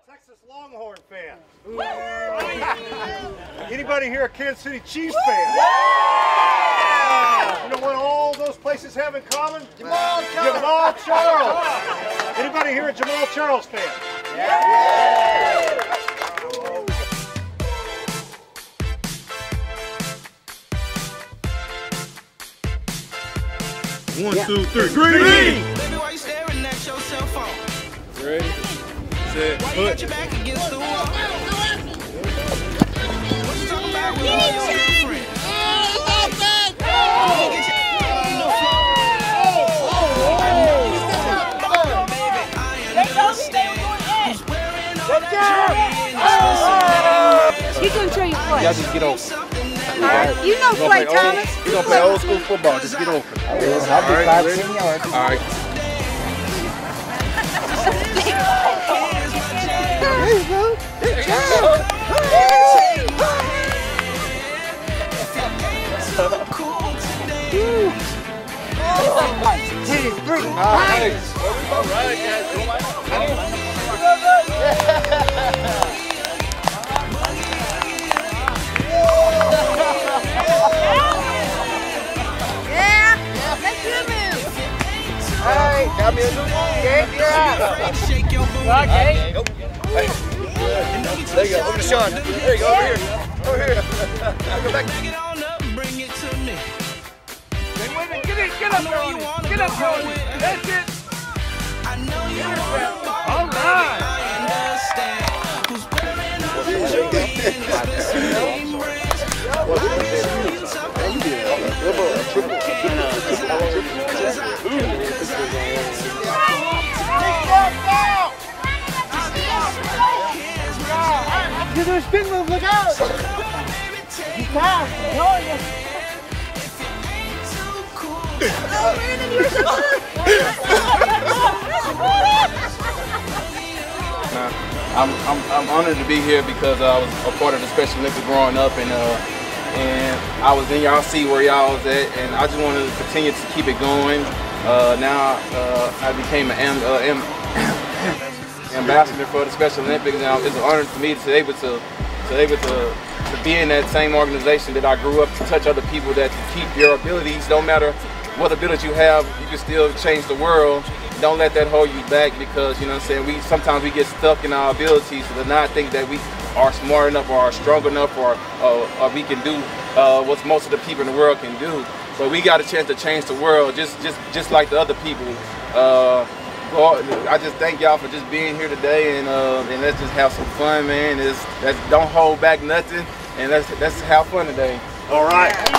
Texas Longhorn fan? Anybody here a Kansas City Chiefs fan? You know what all those places have in common? Jamaal Charles. Jamaal Charles. Anybody here a Jamaal Charles fan? Yeah. 1, 2, 3. Green! Baby, why you staring at your cell phone? Ready, set, Why you got your back against the wall? What you talking about with all your friends? He's gonna show you play. Y'all just get over. Alright, you know play, Thomas. We're gonna play old school football. Just get over. I'll be 5-10 yards. All right. There you go. Good job. 1, 2, 3. All right, guys. Hey, got me a new one. Gabe, you're out. Shake your booty. Okay. There you go. Over to Sean. There you go. Over here. Over here. Go back. Bring it on up, bring it to me. Get up, Tony. Get up, Tony. That's it. I know you want to All right. I understand. Who's wearing all the jewelry and expensive name brands? You do a spin move, look out! He's fast, I'm telling you. I'm honored to be here because I was a part of the Special Olympics growing up, and I was in y'all see where y'all was at, and I just wanted to continue to keep it going. Now I became an ambassador for the Special Olympics, and it's an honor for me to be able to be in that same organization that I grew up to touch other people, that to keep your abilities. Don't matter what ability you have, you can still change the world. Don't let that hold you back, because, you know what I'm saying, sometimes we get stuck in our abilities to not think that we are smart enough or are strong enough or we can do what most of the people in the world can do. But we got a chance to change the world just like the other people. I just thank y'all for just being here today, and let's just have some fun, man. Don't hold back nothing, and let's have fun today. All right.